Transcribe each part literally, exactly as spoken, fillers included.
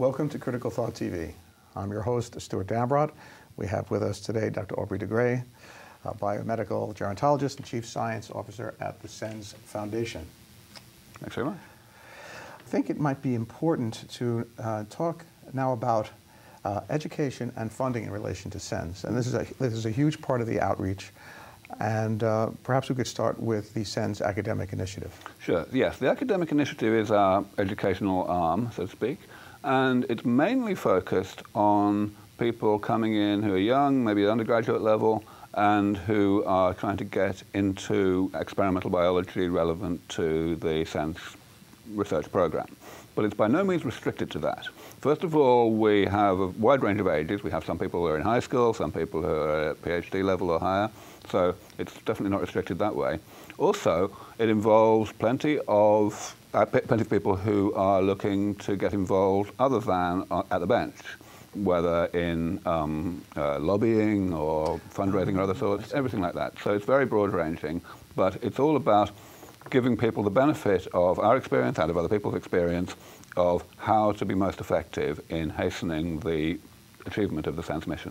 Welcome to Critical Thought T V. I'm your host, Stuart Dambrot. We have with us today Doctor Aubrey de Grey, a biomedical gerontologist and Chief Science Officer at the SENS Foundation. Thanks very much. I think it might be important to uh, talk now about uh, education and funding in relation to SENS. And this is a, this is a huge part of the outreach. And uh, perhaps we could start with the SENS academic initiative. Sure, yes. The academic initiative is our educational arm, so to speak, and it's mainly focused on people coming in who are young, maybe at undergraduate level, and who are trying to get into experimental biology relevant to the SENS research program. But it's by no means restricted to that. First of all, we have a wide range of ages. We have some people who are in high school, some people who are at PhD level or higher, so it's definitely not restricted that way. Also, it involves plenty of, uh, plenty of people who are looking to get involved other than uh, at the bench, whether in um, uh, lobbying or fundraising or other sorts, everything like that. So it's very broad-ranging, but it's all about giving people the benefit of our experience and of other people's experience of how to be most effective in hastening the achievement of the SENS mission.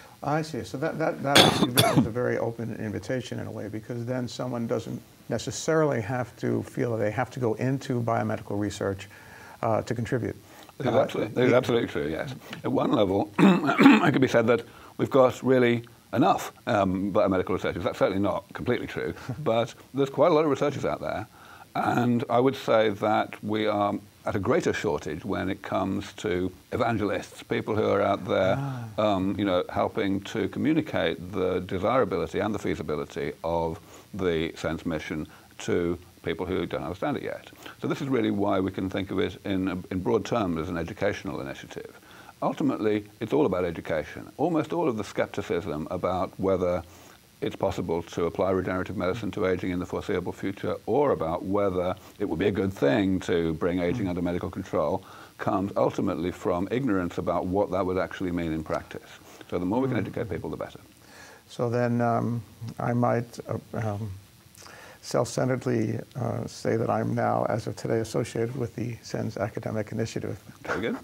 I see. So that, that, that actually is a very open invitation in a way, because then someone doesn't necessarily have to feel that they have to go into biomedical research uh, to contribute. That is absolutely, that is absolutely true, yes. At one level, it could be said that we've got really enough um, biomedical researchers. That's certainly not completely true, but there's quite a lot of researchers out there. And I would say that we are at a greater shortage when it comes to evangelists, people who are out there ah. um, you know, helping to communicate the desirability and the feasibility of the SENS mission to people who don't understand it yet. So this is really why we can think of it in, in broad terms as an educational initiative. Ultimately, it's all about education. Almost all of the skepticism about whether it's possible to apply regenerative medicine to aging in the foreseeable future, or about whether it would be a good thing to bring aging under medical control, comes ultimately from ignorance about what that would actually mean in practice. So the more we can educate people, the better. So then um, I might uh, um, self-centeredly uh, say that I'm now, as of today, associated with the SENS academic initiative. Very good.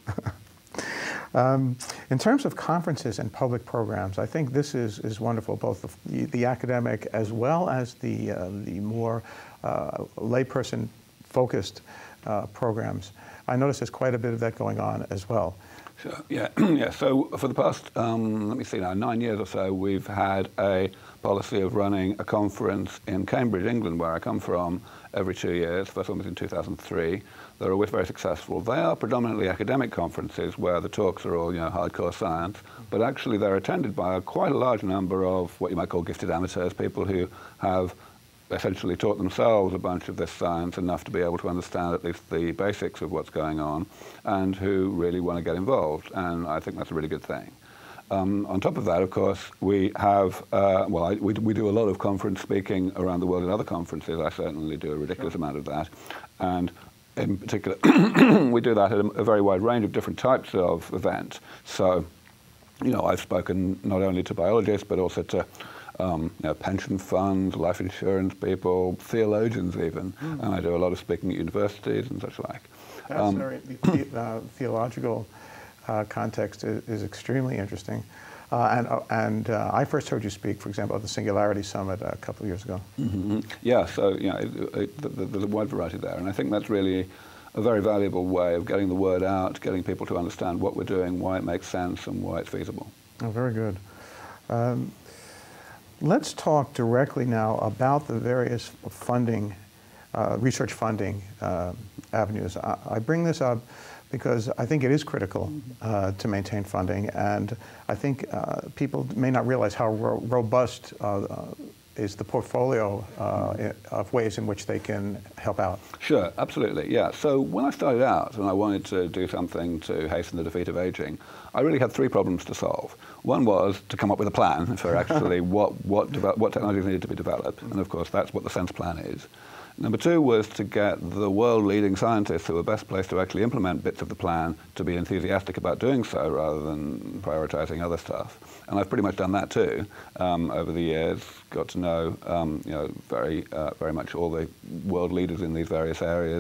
Um, in terms of conferences and public programs, I think this is, is wonderful, both the, the academic as well as the, uh, the more uh, layperson-focused uh, programs. I notice there's quite a bit of that going on as well. Sure. Yeah, yeah. So for the past, um, let me see now, nine years or so, we've had a policy of running a conference in Cambridge, England, where I come from, every two years. First one was in two thousand three. They're always very successful. They are predominantly academic conferences where the talks are all, you know, hardcore science, but actually they're attended by a, quite a large number of what you might call gifted amateurs, people who have essentially taught themselves a bunch of this science enough to be able to understand at least the basics of what's going on, and who really want to get involved. And I think that's a really good thing. Um, on top of that, of course, we have, uh, well, I, we, we do a lot of conference speaking around the world in other conferences. I certainly do a ridiculous sure. amount of that. And in particular, we do that at a, a very wide range of different types of events. So, you know, I've spoken not only to biologists, but also to um, you know, pension funds, life insurance people, theologians even. Mm. And I do a lot of speaking at universities and such like. That's um, very, the uh, theological uh, context is, is extremely interesting. Uh, and uh, and uh, I first heard you speak, for example, at the Singularity Summit a couple of years ago. Mm-hmm. Yeah, so you know, it, it, there's a wide variety there, and I think that's really a very valuable way of getting the word out, getting people to understand what we're doing, why it makes sense, and why it's feasible. Oh, very good. Um, let's talk directly now about the various funding, uh, research funding uh, avenues. I, I bring this up because I think it is critical uh, to maintain funding, and I think uh, people may not realize how ro robust uh, uh, is the portfolio uh, of ways in which they can help out. Sure, absolutely, yeah. So when I started out and I wanted to do something to hasten the defeat of aging, I really had three problems to solve. One was to come up with a plan for actually what, what, what technologies needed to be developed, and of course that's what the SENS plan is. Number two was to get the world-leading scientists who are best placed to actually implement bits of the plan to be enthusiastic about doing so rather than prioritizing other stuff. And I've pretty much done that too um, over the years. Got to know, um, you know, very, uh, very much all the world leaders in these various areas,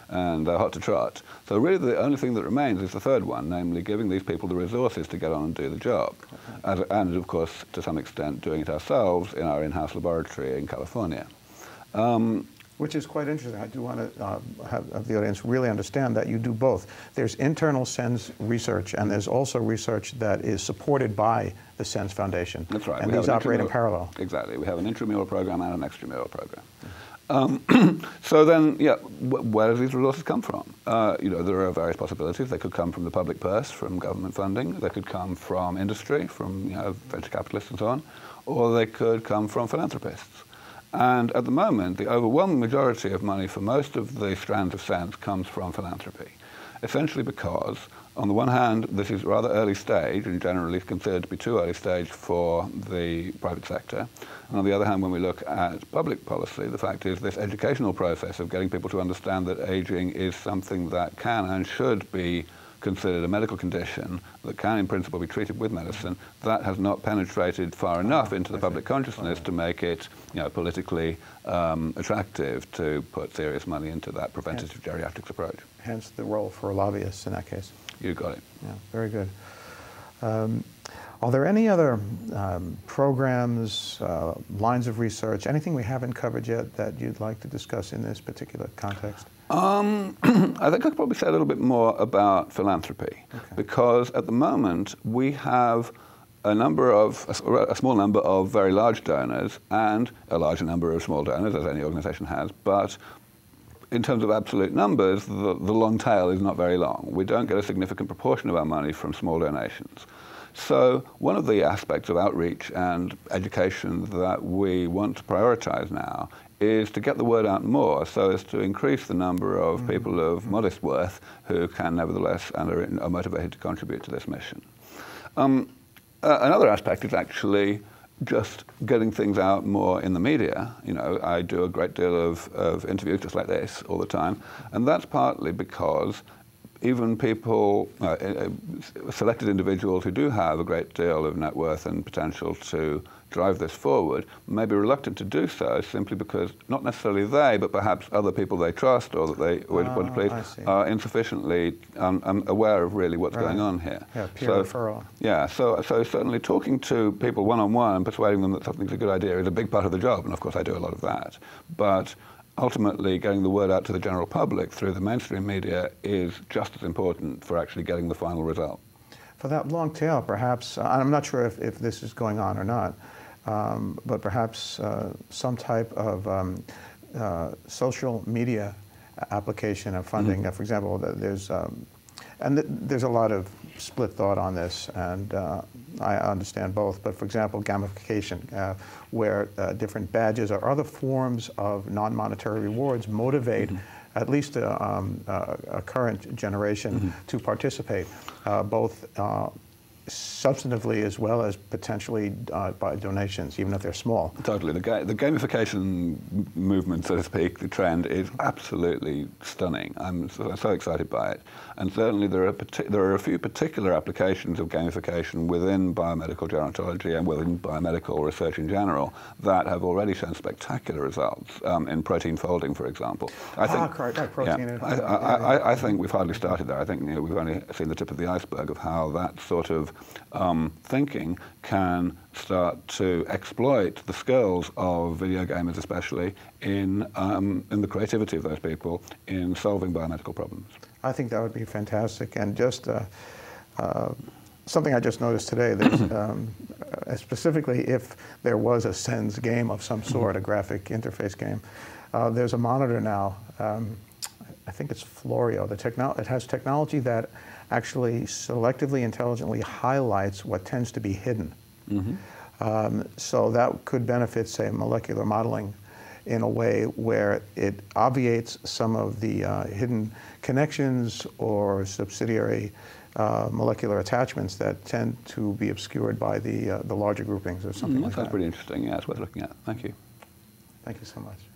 and they're hot to trot. So really the only thing that remains is the third one, namely giving these people the resources to get on and do the job. As, and of course, to some extent, doing it ourselves in our in-house laboratory in California. Um, Which is quite interesting. I do want to uh, have, have the audience really understand that you do both. There's internal SENS research, and there's also research that is supported by the SENS Foundation. That's right. And we these operate in parallel. Exactly. We have an intramural program and an extramural program. Um, so then, yeah, wh where do these resources come from? Uh, you know, there are various possibilities. They could come from the public purse, from government funding. They could come from industry, from you know, venture capitalists and so on. Or they could come from philanthropists. And at the moment, the overwhelming majority of money for most of the strands of SENS comes from philanthropy, essentially because, on the one hand, this is rather early stage and generally considered to be too early stage for the private sector. And on the other hand, when we look at public policy, the fact is this educational process of getting people to understand that aging is something that can and should be considered a medical condition that can in principle be treated with medicine, that has not penetrated far enough into the public consciousness to make it you know, politically um, attractive to put serious money into that preventative geriatrics approach. Hence the role for lobbyists in that case. You got it. Yeah, very good. Um, are there any other um, programs, uh, lines of research, anything we haven't covered yet that you'd like to discuss in this particular context? Um, I think I could probably say a little bit more about philanthropy, okay. Because at the moment we have a number of, a, a small number of very large donors and a larger number of small donors, as any organization has, but in terms of absolute numbers, the, the long tail is not very long. We don't get a significant proportion of our money from small donations. So one of the aspects of outreach and education that we want to prioritize now is to get the word out more so as to increase the number of mm-hmm. people of mm-hmm. modest worth who can nevertheless and are, are motivated to contribute to this mission. Um, uh, another aspect is actually just getting things out more in the media. You know, I do a great deal of, of interviews just like this all the time, and that's partly because even people, uh, uh, selected individuals who do have a great deal of net worth and potential to drive this forward may be reluctant to do so simply because not necessarily they, but perhaps other people they trust or that they would oh, want to please are insufficiently um, um, aware of really what's right. going on here. Yeah, peer so, referral. Yeah, so, so certainly talking to people one-on-one and persuading them that something's a good idea is a big part of the job, and of course I do a lot of that. But ultimately, getting the word out to the general public through the mainstream media is just as important for actually getting the final result. For that long tail, perhaps, uh, I'm not sure if, if this is going on or not, um, but perhaps uh, some type of um, uh, social media application of funding. Mm-hmm. uh, for example, there's, um, and th there's a lot of split thought on this, and uh, I understand both, but for example, gamification, uh, where uh, different badges or other forms of non-monetary rewards motivate mm-hmm. at least a, um, a, a current generation mm-hmm. to participate, uh, both uh, substantively as well as potentially uh, by donations, even if they're small. Totally. The, ga the gamification movement, so to speak, the trend is absolutely stunning. I'm so, so excited by it. And certainly there are, there are a few particular applications of gamification within biomedical gerontology and within biomedical research in general that have already shown spectacular results um, in protein folding, for example. I think, ah, correct, right, protein. Yeah, I, I, I, I think we've hardly started there. I think you know, we've only seen the tip of the iceberg of how that sort of Um, thinking can start to exploit the skills of video gamers, especially in um, in the creativity of those people in solving biomedical problems. I think that would be fantastic, and just uh, uh, something I just noticed today. There's, um, uh, specifically, if there was a SENS game of some sort, a graphic interface game, uh, there's a monitor now. Um, I think it's Florio. The techno it has technology that actually selectively, intelligently highlights what tends to be hidden. Mm-hmm. um, so that could benefit, say, molecular modeling in a way where it obviates some of the uh, hidden connections or subsidiary uh, molecular attachments that tend to be obscured by the, uh, the larger groupings or something mm, like that. That's pretty interesting. Yeah, it's worth looking at. Thank you. Thank you so much.